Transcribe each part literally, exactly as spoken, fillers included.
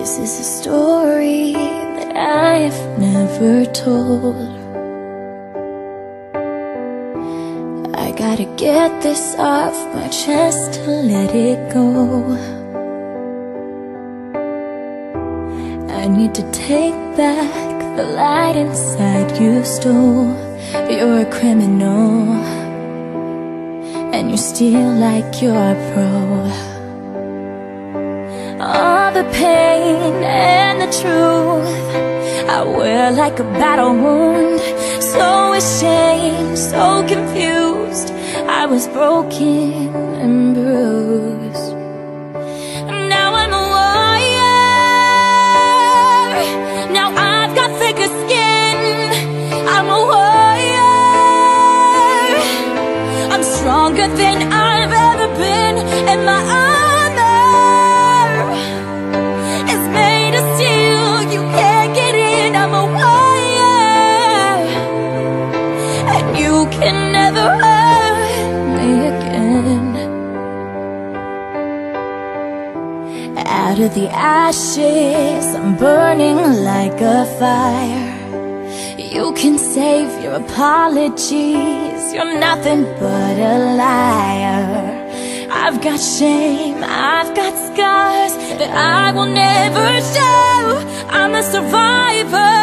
This is a story that I've never told. I gotta get this off my chest to let it go. I need to take back the light inside you stole. You're a criminal, and you steal like you're a pro. All the pain and the truth I wear like a battle wound. So ashamed, so confused, I was broken and bruised. Now I'm a warrior. Now I've got thicker skin. I'm a warrior. I'm stronger than I've ever been, and my armor is made of steel. You can't get in. I'm a warrior, and you can never hurt me again. Out of the ashes, I'm burning like a fire. You can save your apologies, you're nothing but a liar. I've got shame, I've got scars that I will never show. I'm a survivor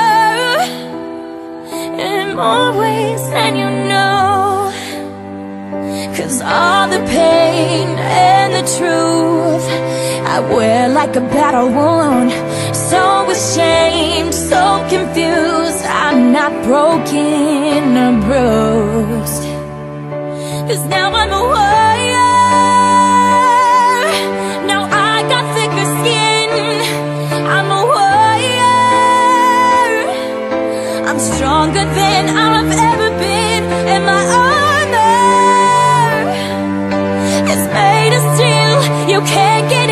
in more ways than you know. 'Cause all the pain and the truth I wear like a battle wound. So ashamed, so confused, I'm not broken or bruised. 'Cause now I'm a warrior. Now I got thicker skin. I'm a warrior. I'm stronger than I've ever been, and my armor is made of steel. You can't get